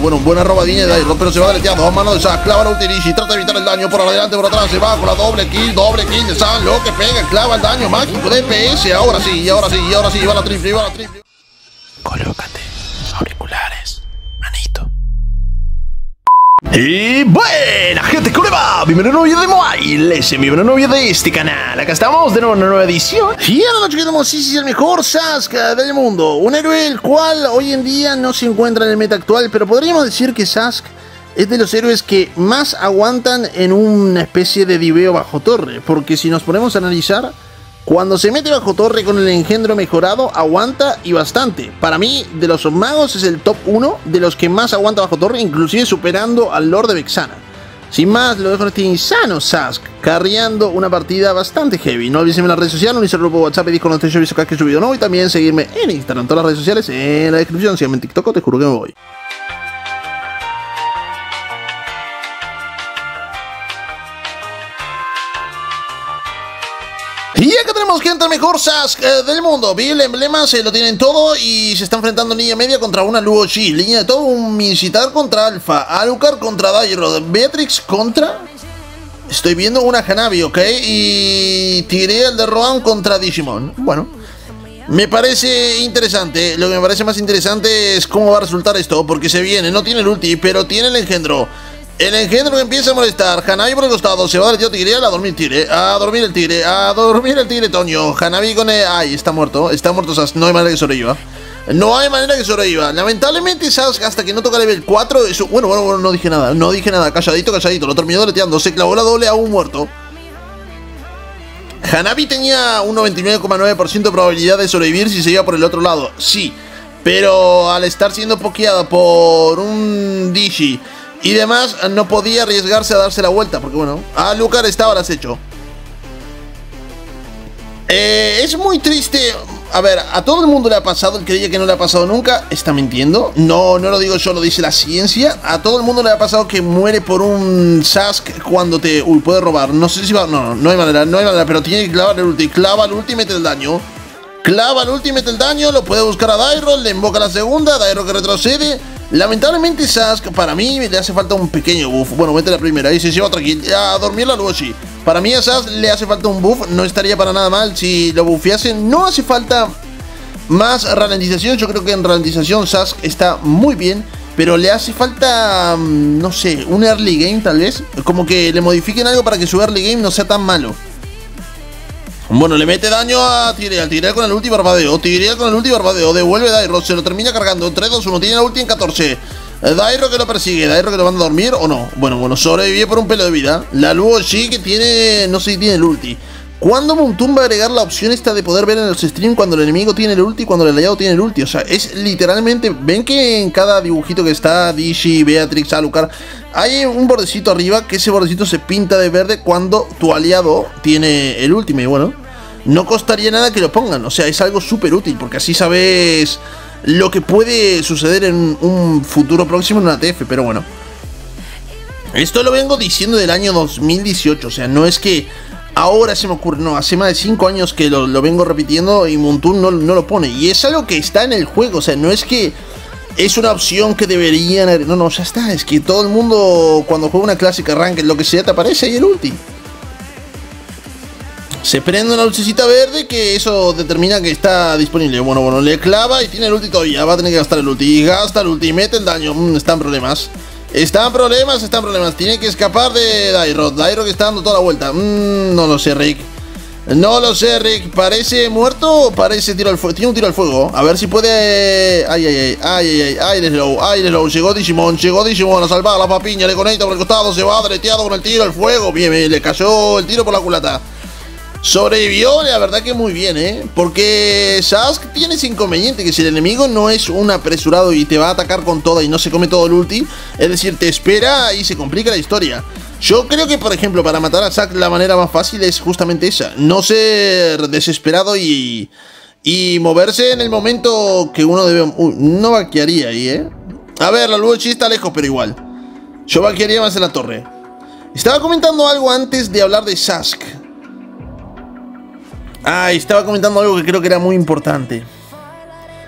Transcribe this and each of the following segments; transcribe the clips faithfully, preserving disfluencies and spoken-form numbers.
Bueno, buena robadilla de Dairon, pero se va deleteando. A mano de Sasuke, clava la ulti Rishi, trata de evitar el daño. Por adelante, por atrás, se va con la doble kill, doble kill de San. Lo que pega, clava el daño mágico de D P S. Ahora sí, ahora sí, ahora sí, va la triple, va la triple. Colócate auriculares, manito. Y buena gente, ¿cómo le va? Bienvenido a un nuevo video de Mobile, ese mi nuevo video de este canal. Acá estamos de nuevo en una nueva edición. Y ahora nos quedamos, sí, sí, el mejor Sasuke del mundo. Un héroe el cual hoy en día no se encuentra en el meta actual, pero podríamos decir que Sasuke es de los héroes que más aguantan en una especie de diveo bajo torre. Porque si nos ponemos a analizar, cuando se mete bajo torre con el engendro mejorado, aguanta y bastante. Para mí, de los magos es el top uno de los que más aguanta bajo torre, inclusive superando al Lord de Vexana. Sin más, lo dejo en este insano Sasuke, carreando una partida bastante heavy. No olviden seguirme en las redes sociales, unirse al grupo WhatsApp y Discord donde estoy yo acá que he subido nuevo. Y también seguirme en Instagram, todas las redes sociales en la descripción. Síganme en TikTok, te juro que me voy. Y acá tenemos gente, el mejor Sasuke eh, del mundo. Vi el emblema, se lo tienen todo y se está enfrentando en línea media contra una Luo Shi. Línea de todo, un Mincitar contra Alpha, Alucard contra Dairon, Beatrix contra... Estoy viendo una Hanabi, ¿ok? Y Tyrael de Rohan contra Digimon. Bueno, me parece interesante. Lo que me parece más interesante es cómo va a resultar esto, porque se viene, no tiene el ulti, pero tiene el engendro. El engendro que empieza a molestar. Hanabi por el costado. Se va del tío Tyrael a dormir tigre. A dormir el tigre. A dormir el tigre Toño. Hanabi con el... Ay, está muerto. Está muerto Sasuke. No hay manera que sobreviva. No hay manera que sobreviva. Lamentablemente Sasuke hasta que no toca level cuatro. Eso... Bueno, bueno, bueno, no dije nada. No dije nada. Calladito, calladito. Lo terminó deleteando. Se clavó la doble a un muerto. Hanabi tenía un noventa y nueve coma nueve por ciento de probabilidad de sobrevivir si se iba por el otro lado. Sí. Pero al estar siendo pokeada por un Digi y demás, no podía arriesgarse a darse la vuelta, porque bueno, a Alucard estaba al acecho. Eh, es muy triste. A ver, a todo el mundo le ha pasado. El que diga que no le ha pasado nunca está mintiendo. No, no lo digo yo, lo dice la ciencia. A todo el mundo le ha pasado que muere por un Sasuke cuando te... Uy, puede robar. No sé si va... No, no, no hay manera, no hay manera. Pero tiene que clavar el ulti. Clava el ulti y mete el daño. Clava el ulti y mete el daño. Lo puede buscar a Dairon. Le invoca la segunda. Dairon que retrocede. Lamentablemente Sasuke, para mí le hace falta un pequeño buff. Bueno, mete la primera y se lleva otra kill. A dormir la Luo Shi. Para mí a Sasuke le hace falta un buff. No estaría para nada mal si lo buffiasen. No hace falta más ralentización. Yo creo que en ralentización Sasuke está muy bien, pero le hace falta, no sé, un early game tal vez. Como que le modifiquen algo para que su early game no sea tan malo. Bueno, le mete daño a Tyrael. Tyrael con el ulti barbadeo. Tyrael con el ulti barbadeo. Devuelve Dairon. Se lo termina cargando. tres, dos, uno. Tiene la ulti en catorce. Dairon que lo persigue. Dairon que lo manda a dormir o no. Bueno, bueno. Sobrevive por un pelo de vida. La Luo Shi que tiene... No sé si tiene el ulti. ¿Cuándo Moontoon va a agregar la opción esta de poder ver en los streams cuando el enemigo tiene el ulti y cuando el aliado tiene el ulti? O sea, es literalmente... ¿Ven que en cada dibujito que está Digi, Beatrix, Alucard, hay un bordecito arriba que ese bordecito se pinta de verde cuando tu aliado tiene el ultimate? Bueno, no costaría nada que lo pongan. O sea, es algo súper útil porque así sabes lo que puede suceder en un futuro próximo en una T F. Pero bueno, esto lo vengo diciendo del año dos mil dieciocho. O sea, no es que ahora se me ocurre, no, hace más de cinco años que lo, lo vengo repitiendo y Moontoon no, no lo pone. Y es algo que está en el juego, o sea, no es que es una opción que deberían... No, no, ya está, es que todo el mundo cuando juega una clásica ranked, lo que sea, te aparece ahí el ulti. Se prende una lucecita verde que eso determina que está disponible. Bueno, bueno, le clava y tiene el ulti todavía. Va a tener que gastar el ulti. Gasta el ulti, mete el daño. Mm, está en problemas. Está en problemas, está en problemas. Tiene que escapar de Dairon. Dairon que está dando toda la vuelta. Mm, no lo sé, Rick. No lo sé, Rick. ¿Parece muerto o parece tiro al fuego? Tiene un tiro al fuego. A ver si puede... Ay, ay, ay, ay, ay, ay, ay, slow, ay, slow. Llegó Digimon, llegó Digimon a salvar a la papiña. Le conecta por el costado, se va deleteado con el tiro al fuego. Bien, bien, le cayó el tiro por la culata. Sobrevivió, la verdad que muy bien, ¿eh? Porque Sasuke tiene ese inconveniente, que si el enemigo no es un apresurado y te va a atacar con toda y no se come todo el ulti, es decir, te espera y se complica la historia. Yo creo que, por ejemplo, para matar a Sasuke la manera más fácil es justamente esa. No ser desesperado y, y moverse en el momento que uno debe... Uy, no vaquearía ahí, ¿eh? A ver, la Luo Shi está lejos, pero igual. Yo vaquearía más en la torre. Estaba comentando algo antes de hablar de Sasuke. Ah, estaba comentando algo que creo que era muy importante.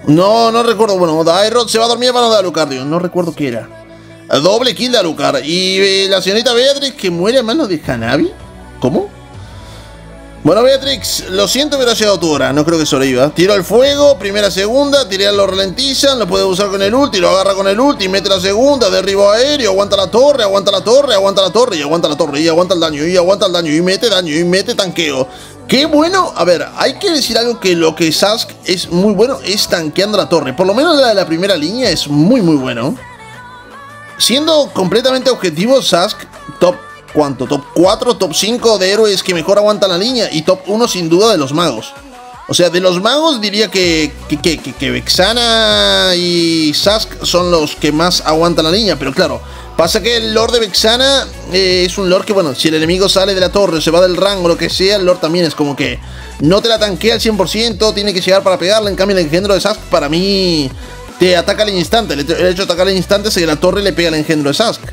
No, no recuerdo. Bueno, Dairot se va a dormir para no dar Alucard, tío. No recuerdo qué era. Doble kill de Alucard. Y eh, la señorita Beatrix que muere a mano de Hanabi. ¿Cómo? Bueno, Beatrix, lo siento, pero ha llegado tu hora. No creo que sobreviva. Tiro al fuego, primera, segunda. Tirar lo ralentizan. Lo puede usar con el ulti. Lo agarra con el ulti. Mete la segunda. Derribo aéreo. Aguanta la torre. Aguanta la torre. Aguanta la torre. Y aguanta la torre. Y aguanta el daño. Y aguanta el daño. Y mete daño. Y mete tanqueo. Qué bueno. A ver, hay que decir algo que lo que Sask es muy bueno es tanqueando la torre. Por lo menos la de la primera línea es muy, muy bueno. Siendo completamente objetivo, Sask, top. ¿Cuánto? Top cuatro, top cinco de héroes que mejor aguantan la línea. Y top uno sin duda de los magos. O sea, de los magos diría que, que, que, que, que Vexana y Sask son los que más aguantan la línea. Pero claro, pasa que el Lord de Vexana eh, es un Lord que, bueno, si el enemigo sale de la torre o se va del rango o lo que sea, el Lord también es como que no te la tanquea al cien por ciento, tiene que llegar para pegarle. En cambio, el engendro de Sask para mí te ataca al instante. El hecho de atacar al instante es que la torre le pega al engendro de Sask.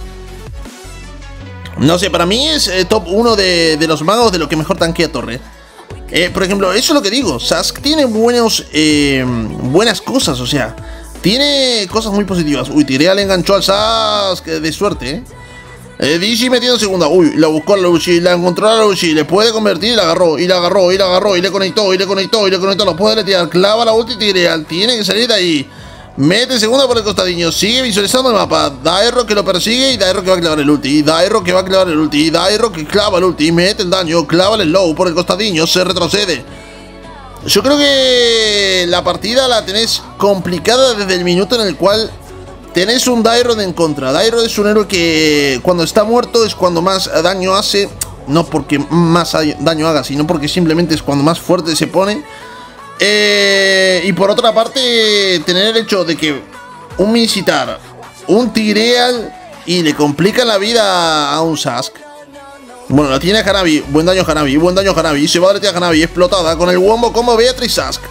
No sé, para mí es eh, top uno de, de los magos de lo que mejor tanquea torre. Eh, por ejemplo, eso es lo que digo. Sask tiene buenos, eh, buenas cosas, o sea, tiene cosas muy positivas. Uy, Tyrael enganchó al Sask de suerte, eh. eh Dizzy metiendo segunda. Uy, la buscó a la Lucy, la encontró a la Lucy. Le puede convertir y la agarró, y la agarró, y la agarró, y le conectó, y le conectó, y le conectó. Lo puede retirar, clava la ulti Tyrael. Tiene que salir de ahí. Mete segunda por el costadillo, sigue visualizando el mapa. Dairro que lo persigue y Dairro que va a clavar el ulti. Y Dairro que va a clavar el ulti. Y Dairro que clava el ulti. Y mete el daño, clava el slow por el costadillo, se retrocede. Yo creo que la partida la tenés complicada desde el minuto en el cual tenés un Dairro en contra. Dairro es un héroe que cuando está muerto es cuando más daño hace. No porque más daño haga, sino porque simplemente es cuando más fuerte se pone. Eh, y por otra parte, tener el hecho de que un Mincitar, un Tyrael y le complica la vida a un Sask. Bueno, la tiene Hanabi, buen daño Hanabi, buen daño Hanabi, se va a derretir a Hanabi, explotada con el wombo como Beatrix Sask.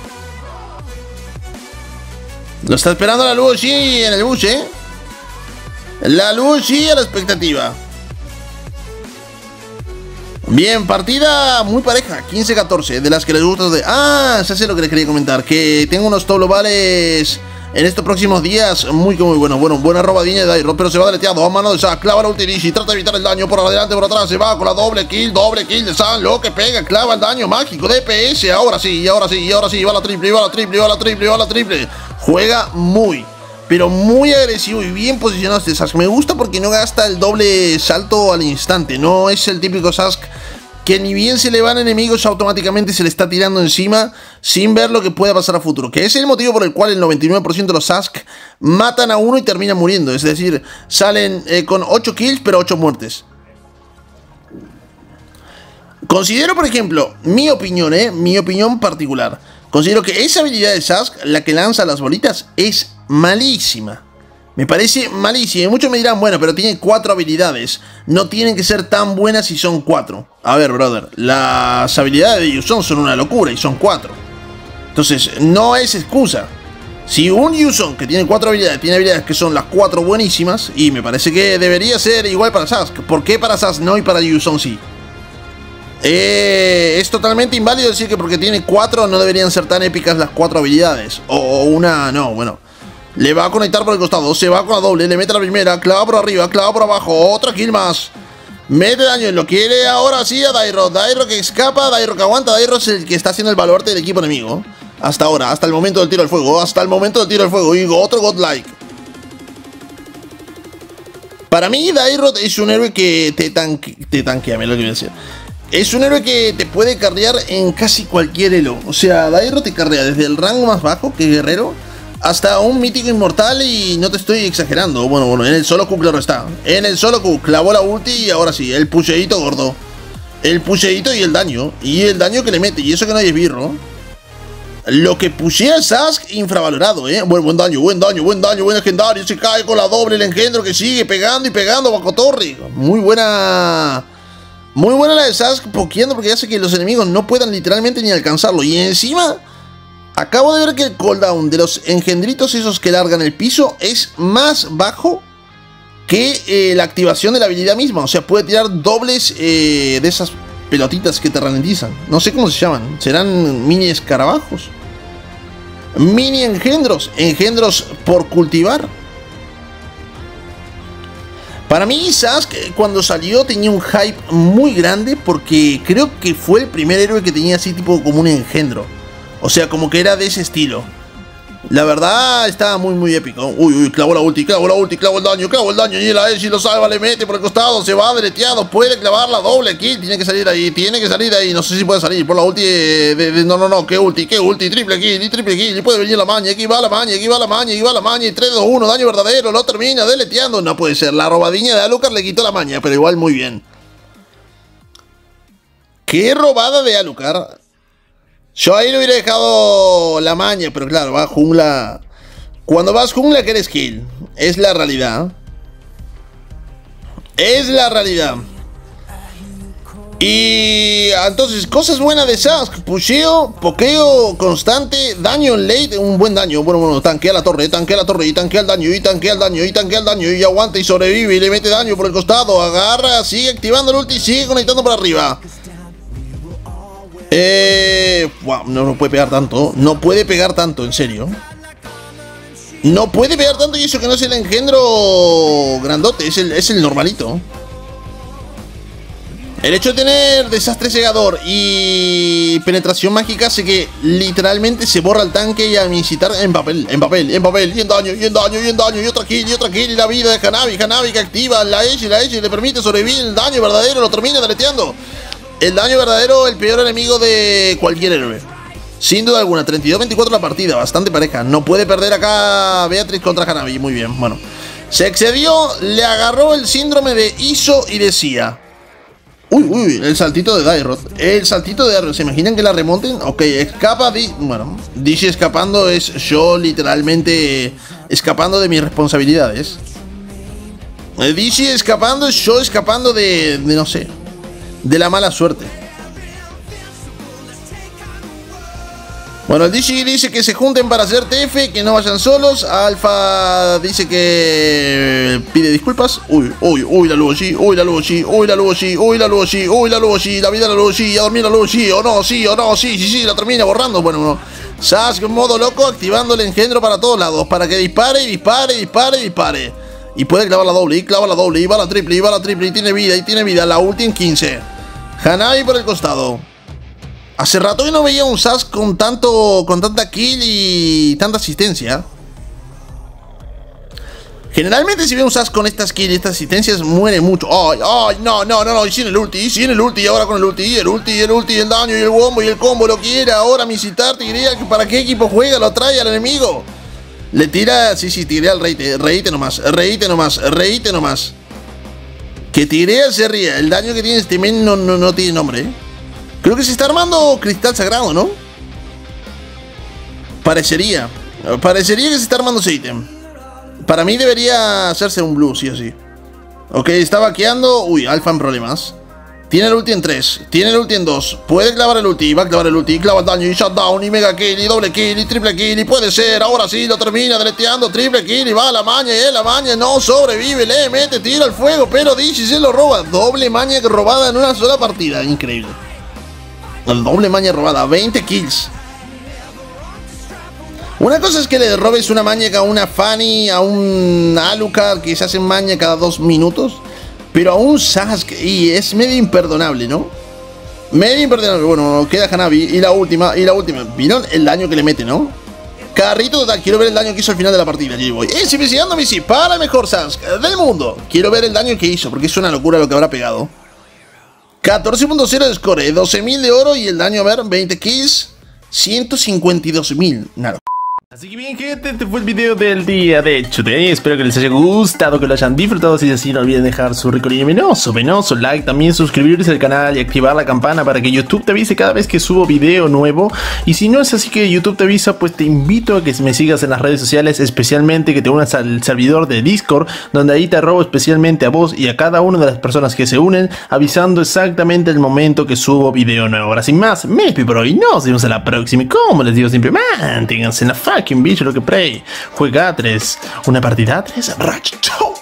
Lo está esperando la Lucy en el bush, eh. La Lucy a la expectativa. Bien, partida muy pareja, quince catorce, de las que les gusta de... Ah, ya sé lo que les quería comentar, que tengo unos top globales en estos próximos días muy muy buenos. Bueno, buena robadilla de Dairro, pero se va deleteado a mano de Sask, clava la ulti y trata de evitar el daño por adelante, por atrás, se va con la doble kill, doble kill de Sask, lo que pega, clava el daño mágico de D P S, ahora sí, ahora sí, ahora sí, va la triple, va la triple, va la triple, va la triple, juega muy... pero muy agresivo y bien posicionado este Sask. Me gusta porque no gasta el doble salto al instante. No es el típico Sask que ni bien se le van enemigos automáticamente se le está tirando encima sin ver lo que pueda pasar a futuro. Que es el motivo por el cual el noventa y nueve por ciento de los Sask matan a uno y terminan muriendo. Es decir, salen eh, con ocho kills pero ocho muertes. Considero, por ejemplo, mi opinión, eh, mi opinión particular. Considero que esa habilidad de Sask, la que lanza las bolitas, es malísima. Me parece malísima. Y muchos me dirán, bueno, pero tiene cuatro habilidades. No tienen que ser tan buenas si son cuatro. A ver, brother, las habilidades de Yuzong son una locura y son cuatro. Entonces, no es excusa. Si un Yuzong que tiene cuatro habilidades, tiene habilidades que son las cuatro buenísimas, y me parece que debería ser igual para Sask. ¿Por qué para Sask no y para Yuzong sí? Eh, es totalmente inválido decir que porque tiene cuatro no deberían ser tan épicas las cuatro habilidades. O, o una, no, bueno. Le va a conectar por el costado, se va con la doble, le mete la primera, clava por arriba, clava por abajo, otra kill más. Mete daño, lo quiere ahora sí a Dairro. Dairro que escapa, Dairro que aguanta, Dairro es el que está haciendo el baluarte del equipo enemigo. Hasta ahora, hasta el momento del tiro al fuego, hasta el momento del tiro al fuego. Y otro godlike. Para mí Dairro es un héroe que te, tanque, te tanquea, me lo que voy a decir. Es un héroe que te puede carrear en casi cualquier elo. O sea, Dairro te carrea desde el rango más bajo, que es guerrero, hasta un mítico inmortal y no te estoy exagerando. Bueno, bueno, en el solo Q claro está. En el solo Q clavó la ulti y ahora sí, el pusheito gordo. El pusheito y el daño. Y el daño que le mete, y eso que no hay esbirro. Lo que pushea el Sask infravalorado, eh. Buen, buen daño, buen daño, buen daño, buen legendario. Se cae con la doble el engendro que sigue pegando y pegando bajo torre. Muy buena... Muy buena la de Sask pokeando porque hace que los enemigos no puedan literalmente ni alcanzarlo. Y encima... acabo de ver que el cooldown de los engendritos esos que largan el piso es más bajo que eh, la activación de la habilidad misma. O sea, puede tirar dobles eh, de esas pelotitas que te ralentizan. No sé cómo se llaman. ¿Serán mini escarabajos? Mini engendros, engendros por cultivar. Para mí, Sasuke cuando salió tenía un hype muy grande porque creo que fue el primer héroe que tenía así tipo como un engendro. O sea, como que era de ese estilo. La verdad, estaba muy muy épico. Uy, uy, clavo la ulti, clavo la ulti, clavo el daño, clavo el daño. Y la Eshi lo salva, le mete por el costado, se va deleteado, puede clavar la doble kill. Tiene que salir ahí, tiene que salir ahí. No sé si puede salir por la ulti de, de, de no, no, no, qué ulti, qué ulti, triple kill, y triple kill. Y puede venir la maña, aquí va la maña, aquí va la maña, aquí va la maña. Y tres, dos, uno, daño verdadero, lo termina deleteando. No puede ser, la robadiña de Alucard le quitó la maña, pero igual muy bien. Qué robada de Alucard. Yo ahí le hubiera dejado la maña, pero claro, va jungla. Cuando vas jungla quieres kill. Es la realidad. Es la realidad. Y entonces, cosas buenas de Sasuke. Pusheo, pokeo constante, daño en late, un buen daño. Bueno, bueno, tanquea la torre, tanquea la torre, y tanquea el daño, y tanquea el daño, y tanquea el daño, y aguanta y sobrevive, y le mete daño por el costado, agarra, sigue activando el ulti, y sigue conectando por arriba. Eh... Wow, no, no puede pegar tanto. No puede pegar tanto, en serio. No puede pegar tanto, y eso que no es el engendro grandote, es el, es el normalito. El hecho de tener desastre cegador y penetración mágica hace que literalmente se borra el tanque y a visitar en papel, en papel, en papel, y en daño, y en daño, y en daño, y otra kill, y otra kill, y la vida de Hanabi, Hanabi que activa la Eshi, la Eshi le permite sobrevivir, el daño verdadero lo termina deleteando. El daño verdadero, el peor enemigo de cualquier héroe. Sin duda alguna, treinta y dos veinticuatro la partida, bastante pareja. No puede perder acá Beatriz contra Hanabi, muy bien, bueno. Se excedió, le agarró el síndrome de Iso y decía... Uy, uy, el saltito de Dairoth. El saltito de Dairoth, ¿se imaginan que la remonten? Ok, escapa, di bueno, dice escapando es yo literalmente escapando de mis responsabilidades. Dice escapando es yo escapando de, de no sé, de la mala suerte. Bueno, el D C dice que se junten para hacer T F, que no vayan solos. Alpha dice que pide disculpas. Uy, uy, uy, la Luoshi, uy, la Luoshi, uy, la Luoshi, uy, la Luoshi, uy, la Luoshi, la vida de la Luoshi, a dormir la Luoshi, o no, sí, o no, sí, sí, sí, la termina borrando. Bueno, no. Sasuke en modo loco, activando el engendro para todos lados, para que dispare, dispare, dispare, dispare. Y puede clavar la doble, y clava la doble, y va la triple, y va la triple, y tiene vida, y tiene vida. La ulti en quince. Hanabi por el costado. Hace rato que no veía un Sasuke con tanto, con tanta kill y tanta asistencia. Generalmente si veo un Sasuke con estas kills y estas asistencias muere mucho. Ay, ay, no, no, no, no, y sin el ulti, y sin el ulti, y ahora con el ulti, y el ulti, y el ulti, y el daño, y el combo, y el combo, lo quiere ahora Misitarte, y diría que para qué equipo juega, lo trae al enemigo. Le tira, sí, sí, tiré al reite, reíte nomás, reíte nomás, reíte nomás. Que tiré se ría, el daño que tiene este men no, no, no tiene nombre, ¿eh? Creo que se está armando Cristal Sagrado, ¿no? Parecería. Parecería que se está armando ese ítem. Para mí debería hacerse un blue, sí o sí. Ok, está vaqueando. Uy, Alpha en problemas. Tiene el ulti en tres. Tiene el ulti en dos. Puede clavar el ulti. Va a clavar el ulti. Y clava el daño. Y shutdown. Y mega kill. Y doble kill. Y triple kill. Y puede ser. Ahora sí lo termina deleteando. Triple kill. Y va a la maña. Y la maña no sobrevive. Le mete tiro al fuego. Pero Dishi se lo roba. Doble maña robada en una sola partida. Increíble. El doble maña robada, veinte kills. Una cosa es que le robes una maña a una Fanny, a un Alucard que se hace maña cada dos minutos, pero a un Sasuke, y es medio imperdonable, ¿no? Medio imperdonable. Bueno, queda Hanabi, y la última, y la última. ¿Vieron el daño que le mete, no? Carrito total, quiero ver el daño que hizo al final de la partida. Allí voy. ¡Eh, si me sigue dando Missy! ¡Para el mejor Sasuke del mundo! Quiero ver el daño que hizo, porque es una locura lo que habrá pegado. catorce punto cero de score, doce mil de oro y el daño, a ver, veinte kills, ciento cincuenta y dos mil. Nada. Así que bien, gente, este fue el video del día de Today. Espero que les haya gustado, que lo hayan disfrutado. Si es así, no olviden dejar su rico y venoso, venoso like, también suscribirse al canal y activar la campana para que YouTube te avise cada vez que subo video nuevo. Y si no es así que YouTube te avisa, pues te invito a que me sigas en las redes sociales, especialmente que te unas al servidor de Discord, donde ahí te robo especialmente a vos y a cada una de las personas que se unen, avisando exactamente el momento que subo video nuevo. Ahora sin más, me despido por hoy, nos vemos en la próxima. Y como les digo siempre, manténganse en la fucking bicho lo que play. Juega a tres, una partida a tres, racho.